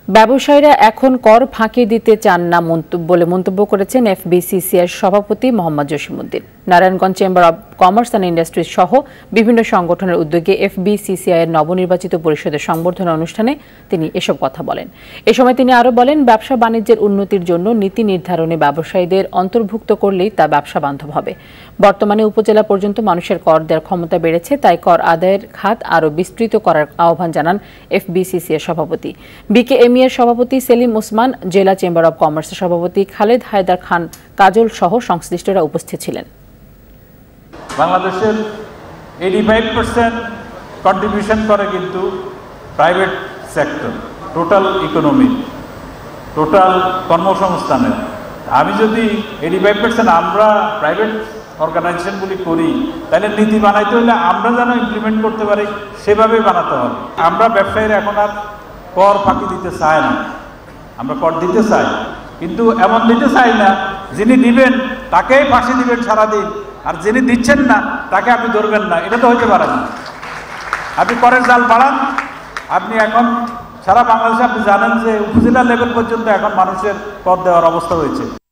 ব্যবসায়ীরা এখন কর ফাঁকি দিতে চান না বলে মন্তব্য করেছেন এফবিসিসিআইর সভাপতি Mohammad Jasimuddin. Narayanganj chamber of commerce and industries সহ বিভিন্ন সংগঠনের উদ্যোগে এফবিসিসিআইয়ের নবনির্বাচিত পরিষদের সংবর্ধনা অনুষ্ঠানে তিনি এসব কথা বলেন। এ সময় তিনি আরও বলেন, ব্যবসা বাণিজ্যের উন্নতির জন্য নীতি নির্ধারণে ব্যবসায়ীদের অন্তর্ভুক্ত করলেই তা ব্যবসা বান্ধব হবে। বর্তমানে উপজেলা পর্যন্ত মানুষের কর দেওয়ার ক্ষমতা বেড়েছে, তাই কর আদায়ের খাত আরও বিস্তৃত করার আহ্বান জানান এফবিসিসিআইয়ের সভাপতি। বিকেএমইএর সভাপতি সেলিম ওসমান, জেলা চেম্বার অব কমার্সের সভাপতি খালেদ হায়দার খান কাজল সহ সংশ্লিষ্টরা উপস্থিত ছিলেন। বাংলাদেশের 85% কন্ট্রিবিউশন করে কিন্তু private sector, total economy, total কর্মসংস্থানের। আমি যদি 85% আমরা প্রাইভেট অর্গানাইজেশনগুলি করি, তাহলে নীতি বানাইতে হলে আমরা যেন ইমপ্লিমেন্ট করতে পারি সেভাবেই বানাতে হবে। আমরা ব্যবসায়ীরা এখন আর কর ফাঁকি দিতে চাই না। আমরা কর দিতে চাই, কিন্তু এমন দিতে চাই না যিনি দিবেন তাকেই ফাঁসি দিবেন সারাদিন, আর যিনি দিচ্ছেন না তাকে আপনি ধরবেন না। এটা তো হইতে পারে না। আপনি করের জাল বাড়ান। আপনি এখন সারা বাংলাদেশে আপনি জানেন যে উপজেলা লেভেল পর্যন্ত এখন মানুষের কর দেওয়ার অবস্থা হয়েছে।